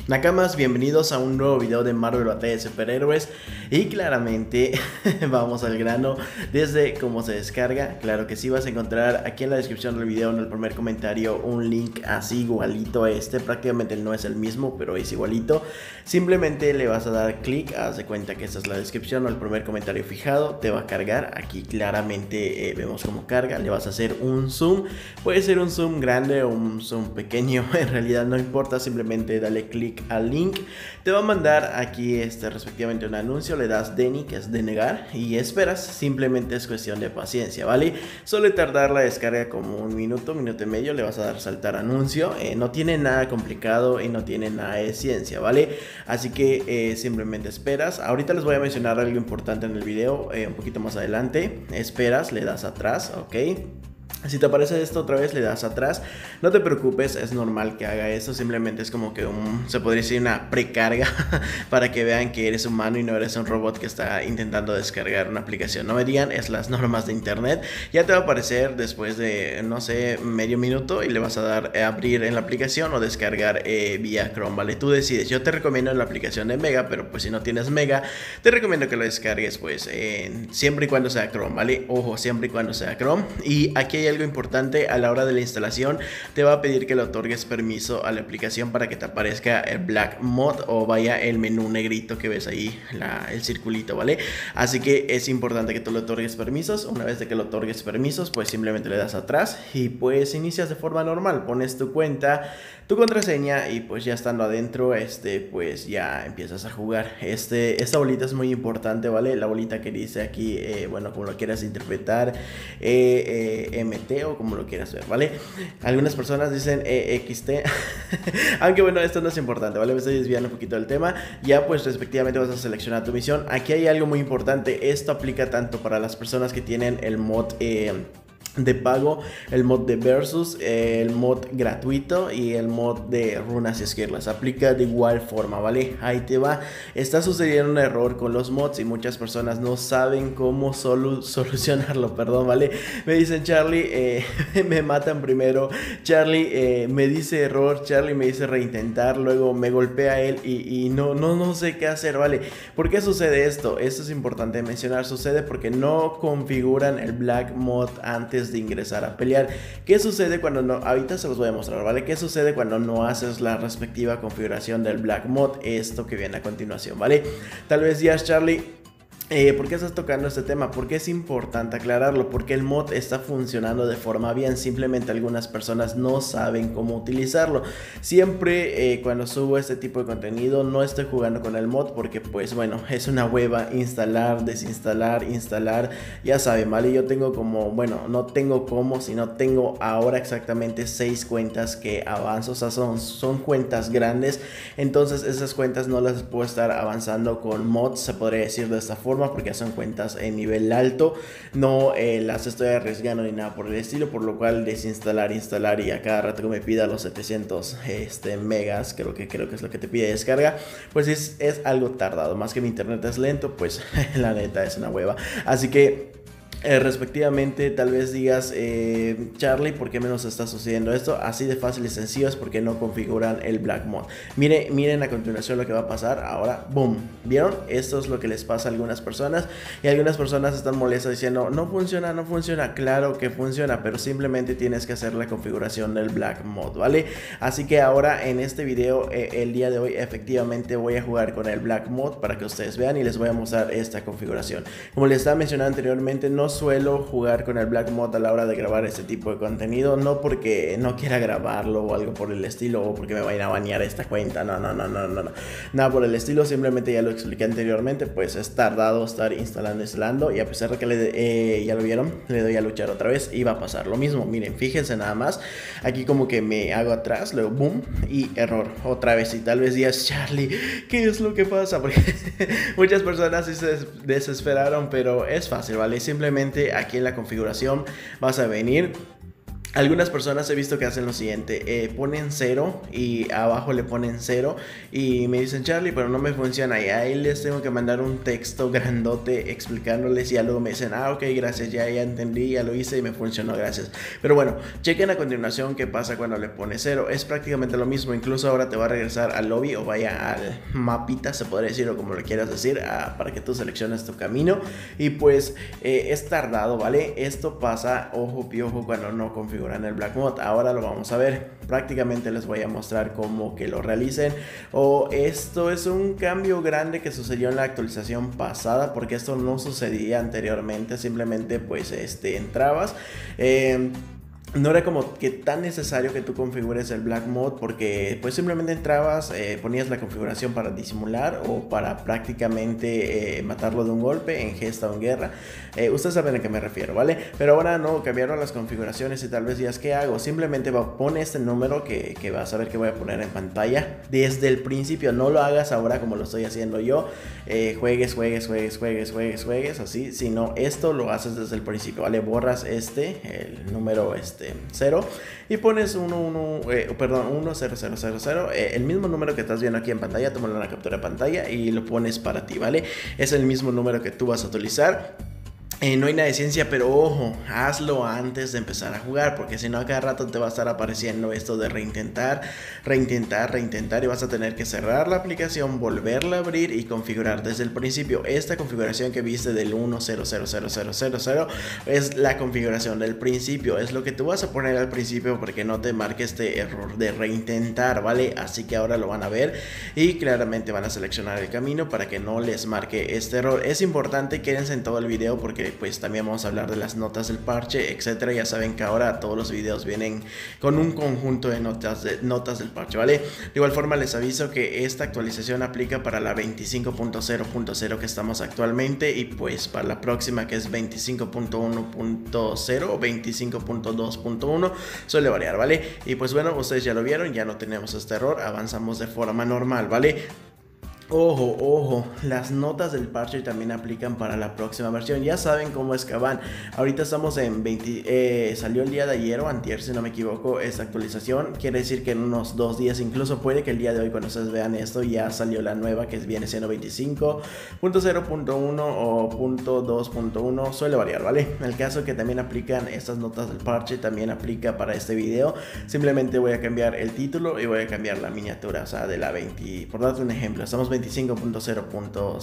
Nakamas, bienvenidos a un nuevo video de Marvel Batalla de Superhéroes. Y claramente vamos al grano desde cómo se descarga. Claro que sí, vas a encontrar aquí en la descripción del video, en el primer comentario, un link así igualito a este. Prácticamente no es el mismo, pero es igualito. Simplemente le vas a dar clic, haz de cuenta que esta es la descripción o el primer comentario fijado. Te va a cargar, aquí claramente vemos cómo carga. Le vas a hacer un zoom, puede ser un zoom grande o un zoom pequeño, en realidad no importa, simplemente dale clic al link, te va a mandar aquí respectivamente un anuncio, le das Deni, que es denegar, y esperas. Simplemente es cuestión de paciencia, ¿vale? Suele tardar la descarga como un minuto, minuto y medio. Le vas a dar saltar anuncio, no tiene nada complicado y no tiene nada de ciencia, ¿vale? Así que simplemente esperas. Ahorita les voy a mencionar algo importante en el video, un poquito más adelante. Esperas, le das atrás, ok. Si te aparece esto otra vez, le das atrás. No te preocupes, es normal que haga eso. Simplemente es como que se podría decir una precarga para que vean que eres humano y no eres un robot que está intentando descargar una aplicación. No me digan, es las normas de internet. Ya te va a aparecer después de, no sé, medio minuto, y le vas a dar a abrir en la aplicación o descargar vía Chrome, ¿vale? Tú decides. Yo te recomiendo en la aplicación de Mega, pero pues si no tienes Mega, te recomiendo que lo descargues pues siempre y cuando sea Chrome, ¿vale? Ojo, siempre y cuando sea Chrome. Y aquí hay algo importante: a la hora de la instalación te va a pedir que le otorgues permiso a la aplicación para que te aparezca el Black Mod o vaya el menú negrito que ves ahí, el circulito, ¿vale? Así que es importante que tú le otorgues permisos. Una vez de que le otorgues permisos, pues simplemente le das atrás y pues inicias de forma normal, pones tu cuenta, tu contraseña, y pues ya estando adentro, pues ya empiezas a jugar. Esta bolita es muy importante, ¿vale? La bolita que dice aquí, bueno, como lo quieras interpretar, MT o como lo quieras ver, ¿vale? Algunas personas dicen EXT aunque bueno, esto no es importante, ¿vale? Me estoy desviando un poquito del tema. Ya pues respectivamente vas a seleccionar tu misión. Aquí hay algo muy importante: esto aplica tanto para las personas que tienen el mod de pago, el mod de versus, el mod gratuito y el mod de runas y esquirlas. Aplica de igual forma, ¿vale? Ahí te va. Está sucediendo un error con los mods y muchas personas no saben cómo solucionarlo, perdón, ¿vale? Me dicen, Charlie, me matan primero, Charlie, me dice error, Charlie me dice reintentar, luego me golpea él y no sé qué hacer, ¿vale? ¿Por qué sucede esto? Esto es importante mencionar. Sucede porque no configuran el Black Mod antes de ingresar a pelear. ¿Qué sucede cuando no? Ahorita se los voy a mostrar, ¿vale? ¿Qué sucede cuando no haces la respectiva configuración del Black Mod? Esto que viene a continuación, ¿vale? Tal vez ya, Charlie, ¿por qué estás tocando este tema? Porque es importante aclararlo, porque el mod está funcionando de forma bien, simplemente algunas personas no saben cómo utilizarlo. Siempre cuando subo este tipo de contenido no estoy jugando con el mod, porque pues bueno, es una hueva instalar, desinstalar, instalar, ya saben, ¿vale? Yo tengo como, bueno, no tengo como, sino tengo ahora exactamente 6 cuentas que avanzo, o sea, son cuentas grandes. Entonces esas cuentas no las puedo estar avanzando con mods, se podría decir de esta forma, porque son cuentas en nivel alto. No las estoy arriesgando ni nada por el estilo, por lo cual desinstalar, instalar, y a cada rato que me pida los 700 megas, creo que es lo que te pide descarga, pues es algo tardado. Más que mi internet es lento, pues la neta es una hueva. Así que respectivamente, tal vez digas, Charlie, ¿por qué menos está sucediendo esto? Así de fácil y sencillo, es porque no configuran el Black Mod. Miren a continuación lo que va a pasar ahora. Boom, ¿vieron? Esto es lo que les pasa a algunas personas, y algunas personas están molestas diciendo, no funciona. Claro que funciona, pero simplemente tienes que hacer la configuración del Black Mod, ¿vale? Así que ahora en este video, el día de hoy, efectivamente voy a jugar con el Black Mod para que ustedes vean, y les voy a mostrar esta configuración. Como les estaba mencionando anteriormente, no suelo jugar con el Black Mod a la hora de grabar este tipo de contenido, no porque no quiera grabarlo o algo por el estilo, o porque me vayan a banear esta cuenta, no, nada por el estilo. Simplemente, ya lo expliqué anteriormente, pues es tardado estar instalando, y a pesar de que ya lo vieron, le doy a luchar otra vez y va a pasar lo mismo. Miren, fíjense nada más, aquí como que me hago atrás, luego boom, y error otra vez. Y tal vez digas, Charlie, ¿qué es lo que pasa? Porque muchas personas sí se desesperaron, pero es fácil, ¿vale? Simplemente aquí en la configuración vas a venir Algunas personas he visto que hacen lo siguiente, ponen 0 y abajo le ponen 0 y me dicen: Charlie, pero no me funciona, y ahí les tengo que mandar un texto grandote explicándoles, y ya luego me dicen: ah, ok, gracias, ya entendí, ya lo hice y me funcionó, gracias. Pero bueno, chequen a continuación qué pasa cuando le pones 0, es prácticamente lo mismo, incluso ahora te va a regresar al lobby o vaya al mapita, se podría decir, o como lo quieras decir, para que tú selecciones tu camino, y pues es tardado, ¿vale? Esto pasa, ojo piojo, cuando no configuras en el Black Mod. Ahora lo vamos a ver, prácticamente les voy a mostrar cómo que lo realicen. Esto es un cambio grande que sucedió en la actualización pasada, porque esto no sucedía anteriormente, simplemente pues entrabas, no era como que tan necesario que tú configures el Black Mode, porque pues simplemente entrabas, ponías la configuración para disimular o para prácticamente matarlo de un golpe en gesta o en guerra. Ustedes saben a qué me refiero, ¿vale? Pero ahora no, cambiaron las configuraciones y tal vez digas: ¿qué hago? Simplemente pone este número que vas a ver que voy a poner en pantalla desde el principio. No lo hagas ahora como lo estoy haciendo yo, juegues así, sino esto lo haces desde el principio, ¿vale? Borras el número 0 y pones 1000, el mismo número que estás viendo aquí en pantalla. Tómalo en la captura de pantalla y lo pones para ti, ¿vale? Es el mismo número que tú vas a utilizar. No hay nada de ciencia, pero ojo, hazlo antes de empezar a jugar, porque si no a cada rato te va a estar apareciendo esto de reintentar, y vas a tener que cerrar la aplicación, volverla a abrir y configurar desde el principio. Esta configuración que viste del 100000 es la configuración del principio, es lo que tú vas a poner al principio porque no te marque este error de reintentar, ¿vale? Así que ahora lo van a ver y claramente van a seleccionar el camino para que no les marque este error. Es importante, quédense en todo el video porque pues también vamos a hablar de las notas del parche, etcétera. Ya saben que ahora todos los videos vienen con un conjunto de notas del parche, ¿vale? De igual forma les aviso que esta actualización aplica para la 25.0.0 que estamos actualmente, y pues para la próxima, que es 25.1.0 o 25.2.1, suele variar, ¿vale? Y pues bueno, ustedes ya lo vieron, ya no tenemos este error, avanzamos de forma normal, ¿vale? Ojo, las notas del parche también aplican para la próxima versión. Ya saben cómo es que van. Ahorita estamos en 20, salió el día de ayer o antier, si no me equivoco, esta actualización. Quiere decir que en unos 2 días, incluso puede que el día de hoy, cuando ustedes vean esto, ya salió la nueva, que viene siendo 25.0.1 o .2.1, suele variar, ¿vale? En el caso que también aplican estas notas del parche, también aplica para este video. Simplemente voy a cambiar el título y voy a cambiar la miniatura, o sea, de la 20, por darte un ejemplo, estamos 25.0.0,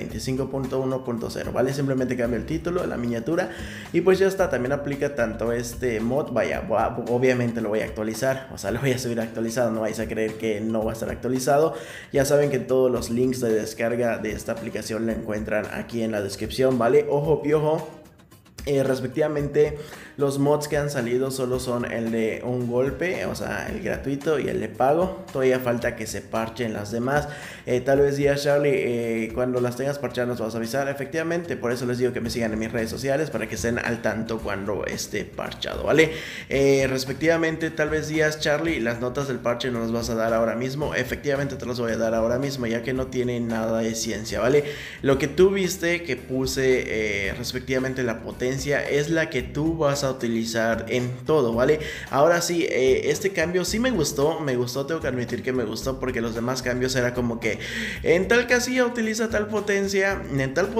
25.1.0, ¿vale? Simplemente cambio el título, la miniatura y pues ya está. También aplica tanto este mod, obviamente lo voy a actualizar, o sea, lo voy a subir actualizado, no vais a creer que no va a estar actualizado. Ya saben que todos los links de descarga de esta aplicación la encuentran aquí en la descripción, ¿vale? Ojo piojo. Respectivamente, los mods que han salido solo son el de un golpe, o sea, el gratuito, y el de pago. Todavía falta que se parchen las demás. Tal vez ya, Charlie, cuando las tengas parchadas nos vas a avisar. Efectivamente, por eso les digo que me sigan en mis redes sociales para que estén al tanto cuando esté parchado, ¿vale? Respectivamente, tal vez días, Charlie, las notas del parche no las vas a dar ahora mismo. Efectivamente te las voy a dar ahora mismo, ya que no tiene nada de ciencia, ¿vale? Lo que tú viste que puse respectivamente la potencia es la que tú vas a utilizar en todo, ¿vale? Ahora sí, este cambio sí me gustó, tengo que admitir que me gustó, porque los demás cambios era como que en tal casilla utiliza tal potencia, en tal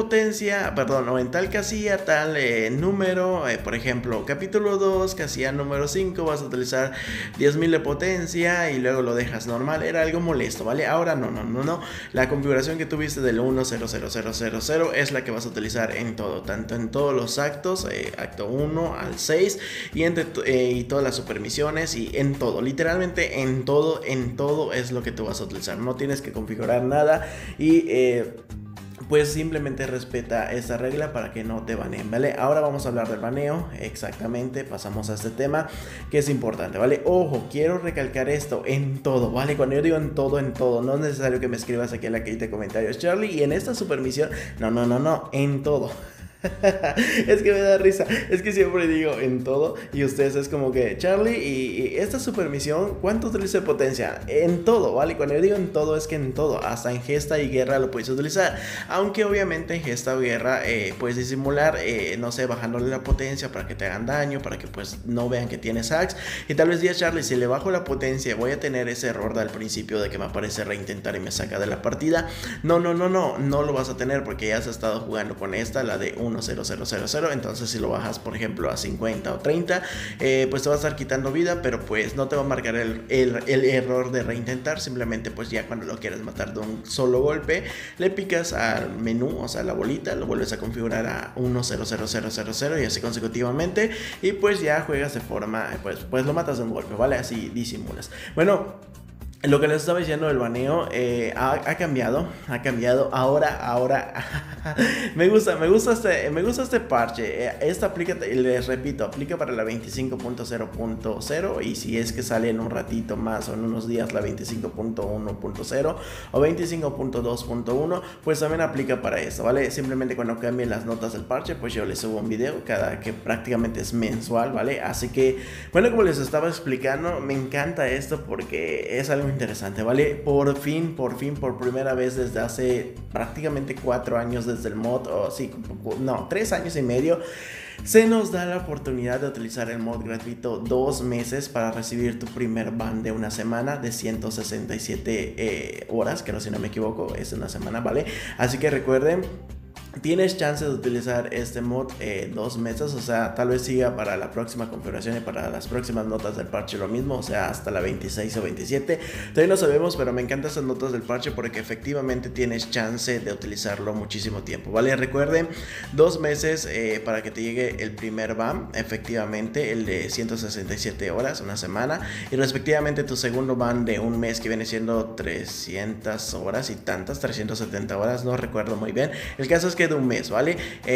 casilla tal número, por ejemplo, capítulo 2, casilla número 5, vas a utilizar 10.000 de potencia y luego lo dejas normal. Era algo molesto, ¿vale? Ahora no, la configuración que tuviste del 100000 es la que vas a utilizar en todo, tanto en todos los actos, acto 1 al 6 y todas las supermisiones, y en todo, literalmente en todo es lo que tú vas a utilizar. No tienes que configurar nada y pues simplemente respeta esa regla para que no te baneen, ¿vale? Ahora vamos a hablar del baneo, exactamente, pasamos a este tema que es importante, ¿vale? Ojo, quiero recalcar esto, en todo, ¿vale? Cuando yo digo en todo, no es necesario que me escribas aquí en la cajita de comentarios: Charlie, y en esta supermisión, no, en todo. Es que me da risa, es que siempre digo en todo y ustedes es como que Charlie y esta supermisión, ¿cuánto utiliza de potencia? En todo, ¿vale? Cuando yo digo en todo es que en todo, hasta en gesta y guerra lo puedes utilizar, aunque obviamente en gesta o guerra puedes disimular, no sé, bajándole la potencia para que te hagan daño, para que pues no vean que tienes hacks y tal vez diga Charlie, si le bajo la potencia voy a tener ese error del principio de que me aparece reintentar y me saca de la partida. No lo vas a tener porque ya has estado jugando con esta, la de 1-0-0-0-0. Entonces si lo bajas por ejemplo a 50 o 30, pues te va a estar quitando vida, pero pues no te va a marcar el error de reintentar. Simplemente pues ya cuando lo quieras matar de un solo golpe, le picas al menú, o sea la bolita, lo vuelves a configurar a 1-0-0-0-0-0 y así consecutivamente, y pues ya juegas de forma, pues lo matas de un golpe, ¿vale? Así disimulas. Bueno, lo que les estaba diciendo del baneo ha cambiado, ahora me gusta este parche. Esta aplica, les repito, aplica para la 25.0.0 y si es que sale en un ratito más o en unos días la 25.1.0 o 25.2.1, pues también aplica para esto, ¿vale? Simplemente cuando cambien las notas del parche, pues yo les subo un video que prácticamente es mensual, ¿vale? Así que, bueno, como les estaba explicando, me encanta esto porque es algo interesante, ¿vale? Por fin, por primera vez desde hace prácticamente 4 años desde el mod, o sí, no, 3 años y medio, se nos da la oportunidad de utilizar el mod gratuito 2 meses para recibir tu primer ban de una semana de 167 horas, que no, si no me equivoco, es una semana, ¿vale? Así que recuerden, tienes chance de utilizar este mod 2 meses, o sea, tal vez siga para la próxima configuración y para las próximas notas del parche lo mismo, o sea, hasta la 26 o 27. Todavía no sabemos, pero me encantan esas notas del parche porque efectivamente tienes chance de utilizarlo muchísimo tiempo, ¿vale? Recuerden, 2 meses para que te llegue el primer ban, efectivamente, el de 167 horas, una semana, y respectivamente tu segundo ban de un mes que viene siendo 300 horas y tantas, 370 horas, no recuerdo muy bien. El caso es que de un mes, ¿vale?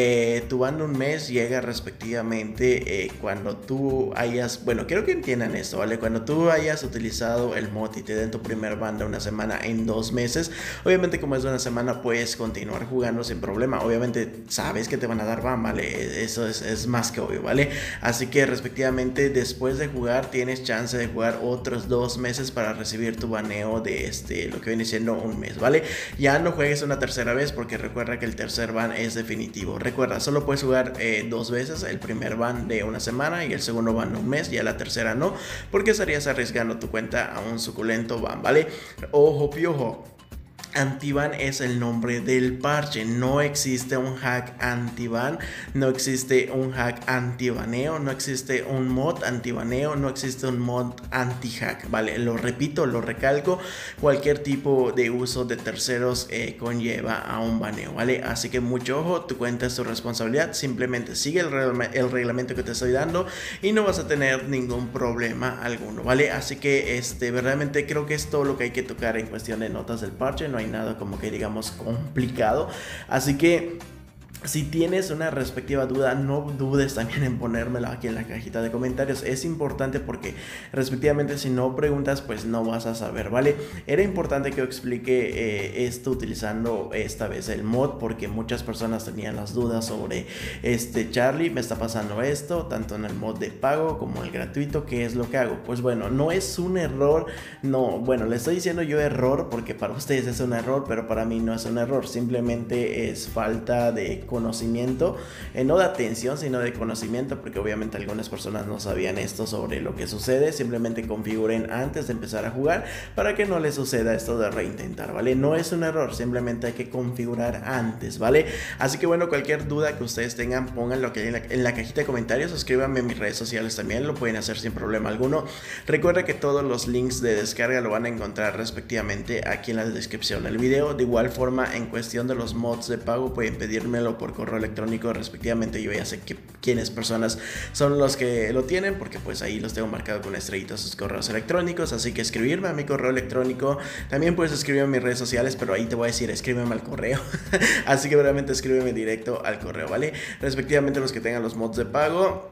Tu ban de un mes llega respectivamente cuando tú hayas, bueno, quiero que entiendan esto, ¿vale? Cuando tú hayas utilizado el mod y te den tu primer ban de una semana en 2 meses, obviamente como es de una semana puedes continuar jugando sin problema, obviamente sabes que te van a dar ban, ¿vale? Eso es más que obvio, ¿vale? Así que respectivamente después de jugar tienes chance de jugar otros 2 meses para recibir tu baneo de lo que viene siendo un mes, ¿vale? Ya no juegues una tercera vez porque recuerda que el tercer ban es definitivo. Recuerda, solo puedes jugar 2 veces, el primer ban de una semana y el segundo ban de un mes, ya la tercera no, porque estarías arriesgando tu cuenta a un suculento ban, ¿vale? Ojo piojo. Antiban es el nombre del parche, no existe un hack antiban, no existe un hack antibaneo, no existe un mod antibaneo, no existe un mod anti-hack, ¿vale? Lo repito, lo recalco, cualquier tipo de uso de terceros conlleva a un baneo, ¿vale? Así que mucho ojo, tu cuenta es tu responsabilidad, simplemente sigue el reglamento que te estoy dando y no vas a tener ningún problema alguno, ¿vale? Así que verdaderamente creo que es todo lo que hay que tocar en cuestión de notas del parche, no hay nada como que digamos complicado, así que si tienes una respectiva duda, no dudes también en ponérmela aquí en la cajita de comentarios. Es importante porque respectivamente si no preguntas pues no vas a saber, ¿vale? Era importante que yo explique esto utilizando esta vez el mod porque muchas personas tenían las dudas sobre Charlie, me está pasando esto, tanto en el mod de pago como el gratuito, ¿qué es lo que hago? Pues bueno, no es un error, no, bueno, le estoy diciendo yo error porque para ustedes es un error, pero para mí no es un error, simplemente es falta de conocimiento, no de atención sino de conocimiento, porque obviamente algunas personas no sabían esto sobre lo que sucede. Simplemente configuren antes de empezar a jugar para que no les suceda esto de reintentar, ¿vale? No es un error, simplemente hay que configurar antes, ¿vale? Así que bueno, cualquier duda que ustedes tengan, pónganlo aquí en la cajita de comentarios, suscríbanme en mis redes sociales también, lo pueden hacer sin problema alguno. Recuerda que todos los links de descarga lo van a encontrar respectivamente aquí en la descripción del video. De igual forma, en cuestión de los mods de pago, pueden pedírmelo por correo electrónico respectivamente. Yo ya sé quiénes personas son los que lo tienen porque pues ahí los tengo marcado con estrellitas sus correos electrónicos, así que escribirme a mi correo electrónico. También puedes escribirme en mis redes sociales, pero ahí te voy a decir escríbeme al correo así que realmente escríbeme directo al correo, ¿vale? Respectivamente los que tengan los mods de pago,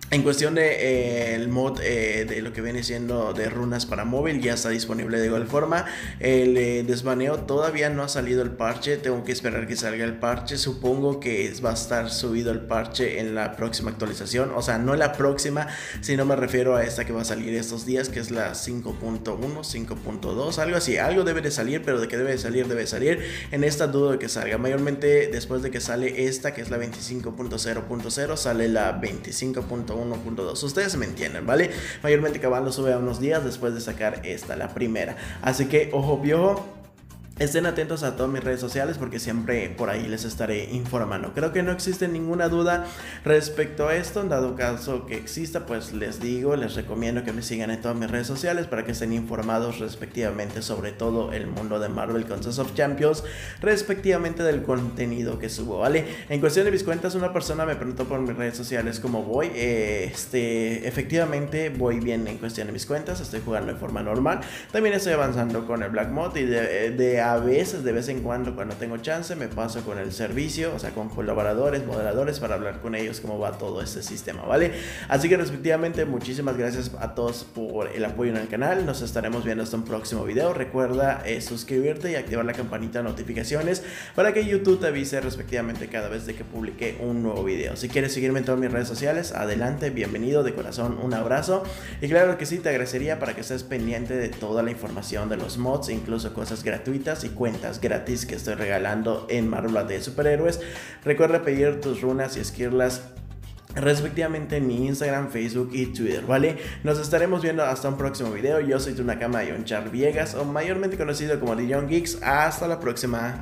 En cuestión de el mod de lo que viene siendo de runas para móvil, ya está disponible de igual forma. El desbaneo todavía no ha salido el parche, tengo que esperar que salga el parche. Supongo que va a estar subido el parche en la próxima actualización, o sea, no en la próxima, sino me refiero a esta que va a salir estos días, que es la 5.1, 5.2, algo así. Algo debe de salir, pero de que debe de salir. En esta dudo de que salga. Mayormente después de que sale esta, que es la 25.0.0, sale la 25.1.2. Ustedes me entienden, ¿vale? Mayormente Cabal lo sube a unos días después de sacar esta, la primera. Así que ojo piojo. Estén atentos a todas mis redes sociales porque siempre por ahí les estaré informando. Creo que no existe ninguna duda respecto a esto. En dado caso que exista, pues les digo, les recomiendo que me sigan en todas mis redes sociales para que estén informados respectivamente sobre todo el mundo de Marvel Contest of Champions, respectivamente del contenido que subo, ¿vale? En cuestión de mis cuentas, una persona me preguntó por mis redes sociales cómo voy. Efectivamente voy bien en cuestión de mis cuentas, estoy jugando de forma normal. También estoy avanzando con el Black Mod y a veces, de vez en cuando tengo chance, me paso con el servicio, o sea, con colaboradores, moderadores, para hablar con ellos cómo va todo este sistema, ¿vale? Así que respectivamente, muchísimas gracias a todos por el apoyo en el canal. Nos estaremos viendo hasta un próximo video. Recuerda suscribirte y activar la campanita de notificaciones para que YouTube te avise respectivamente cada vez de que publique un nuevo video. Si quieres seguirme en todas mis redes sociales, adelante, bienvenido, de corazón, un abrazo. Y claro que sí, te agradecería para que estés pendiente de toda la información de los mods, incluso cosas gratuitas y cuentas gratis que estoy regalando en Marvel de Superhéroes. Recuerda pedir tus runas y esquirlas respectivamente en mi Instagram, Facebook y Twitter, ¿vale? Nos estaremos viendo hasta un próximo video. Yo soy tu Nakama Yonchar Viegas, o mayormente conocido como The Young Geeks. Hasta la próxima.